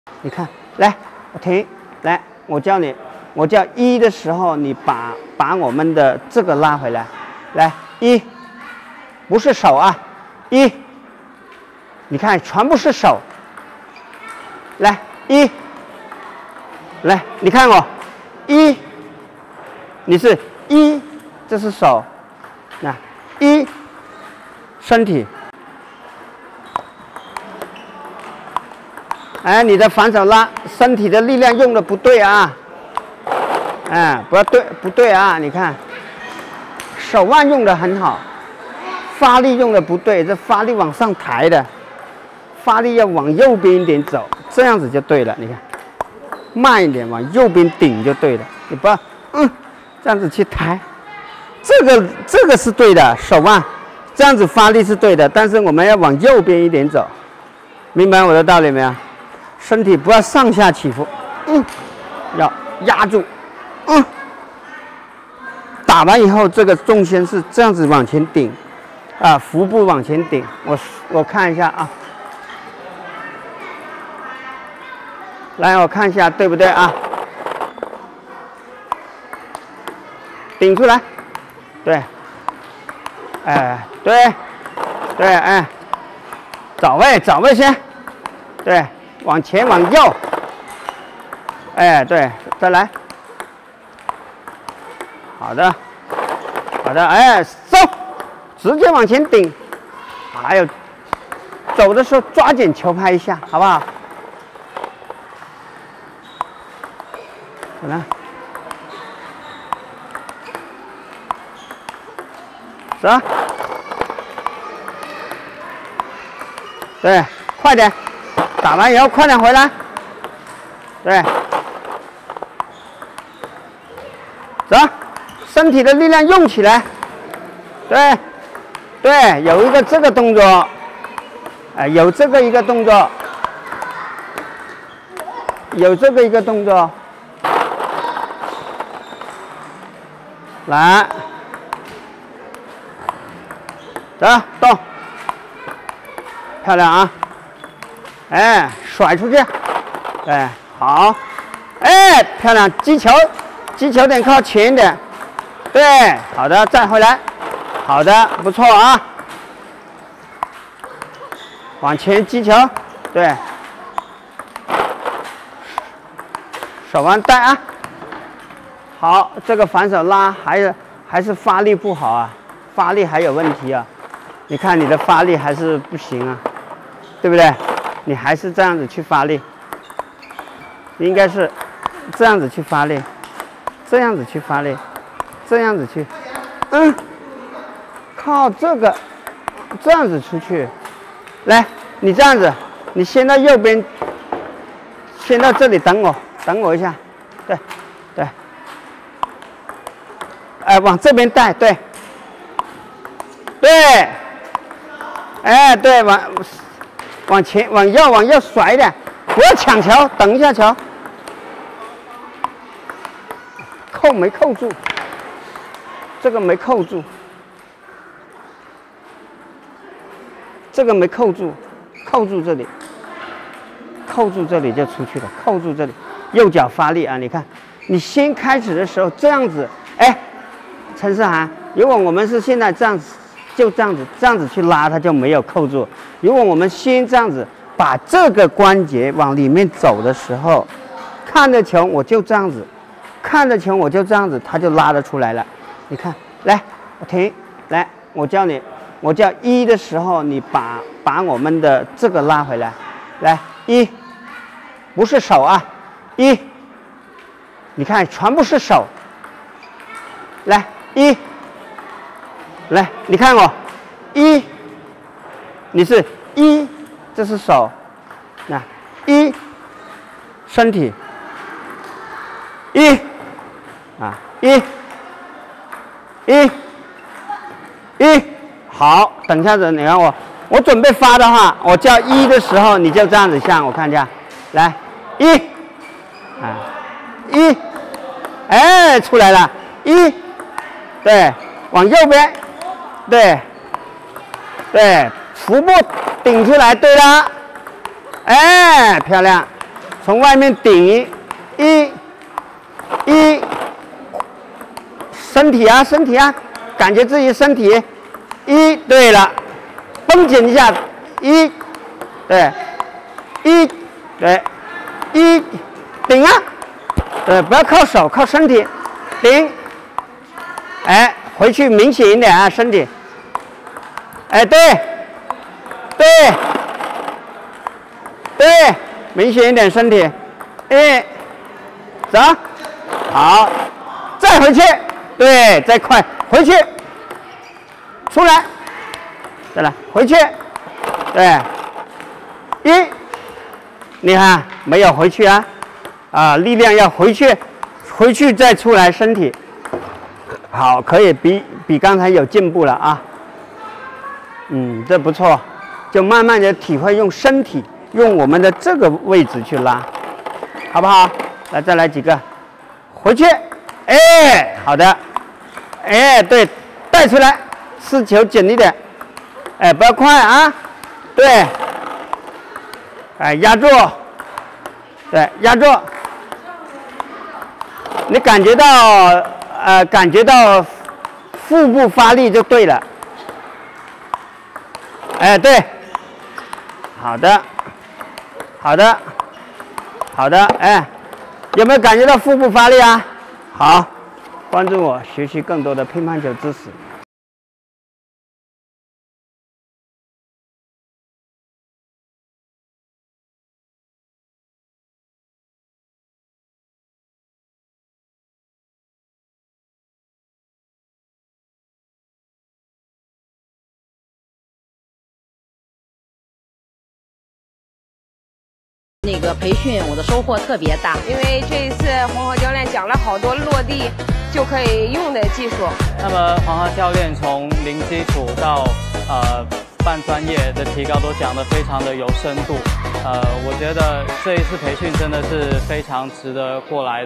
你看，来，我停，来，我教你，我叫一的时候，你把我们的这个拉回来，来一，不是手啊，一，你看全部是手，来一，来，你看我一，你是一，这是手，那一，身体。 哎，你的反手拉，身体的力量用的不对啊！哎，不对啊！你看，手腕用的很好，发力用的不对，这发力往上抬的，发力要往右边一点走，这样子就对了。你看，慢一点，往右边顶就对了。你不要，这样子去抬，这个是对的，手腕这样子发力是对的，但是我们要往右边一点走，明白我的道理没有？ 身体不要上下起伏，要压住，打完以后，这个重心是这样子往前顶，啊，腹部往前顶。我看一下啊，来，我看一下对不对啊？顶出来，对，哎，对，哎，找位先，对。 往前往右，哎，对，再来，好的，哎，走，直接往前顶，还有走的时候抓紧球拍一下，好不好？怎么样？走，对，快点。 打完以后快点回来，对，走，身体的力量用起来，对，有一个这个动作，有这个一个动作，有这个一个动作，来，走，动，漂亮啊！ 哎，甩出去，对，好，哎，漂亮，击球点靠前一点，对，好的，再回来，好的，不错啊，往前击球，对，手腕带啊，好，这个反手拉还是发力不好啊，发力还有问题啊，你看你的发力还是不行啊，对不对？ 你还是这样子去发力，应该是这样子去发力，这样子去发力，这样子去，靠这个这样子出去，来，你这样子，你先到右边，先到这里等我一下，对，往这边带，对，哎，对，往前，往右甩一点，不要抢球，等一下球，没扣住，这个没扣住，这个没扣住，扣住这里就出去了，扣住这里，右脚发力啊！你看，你先开始的时候这样子，哎，陈思涵，如果我们是现在这样子。 就这样子去拉，它就没有扣住。如果我们先这样子把这个关节往里面走的时候，看着球我就这样子，看着球我就这样子，它就拉得出来了。你看，来，我停，来，我教你，我叫一的时候，你把我们的这个拉回来，来一，不是手啊，一，你看全部是手，来一。 来，你看我，一，你是一，这是手，那一，身体，一，啊一，好，等一下子，你看我准备发的话，我叫一的时候，你就这样子像我看一下，来一，啊一，哎出来了，一，对，往右边。 对，腹部顶出来，对了，哎，漂亮， 从外面顶一，身体啊，感觉自己身体，对了，绷紧一下，对，对，顶啊，对，不要靠手，靠身体，顶，哎，回去明显一点啊，身体，哎，对，明显一点身体，走，好，再回去，对，再快，回去，出来，再来，回去，对，你看没有回去啊，力量要回去再出来身体，好，可以比刚才有进步了啊，这不错，就慢慢的体会用身体。用我们的这个位置去拉，好不好？来，再来几个，回去，好的，对，带出来，丝球紧一点，不要快啊，对，压住，对，压住，你感觉到腹部发力就对了，对，好的。好的，有没有感觉到腹部发力啊？好，关注我，学习更多的乒乓球知识。 那个培训我的收获特别大， 因为这一次黄浩教练讲了好多落地就可以用的技术。 那么黄浩教练从零基础到半专业的提高都讲得非常的有深度，我觉得这一次培训真的是非常值得过来的。